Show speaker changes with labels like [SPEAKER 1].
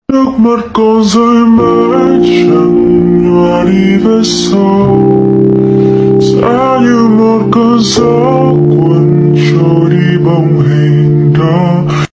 [SPEAKER 1] Nước mắt con rơi mãi chẳng nhòa đi vết sâu, giá như một cơn gió cuốn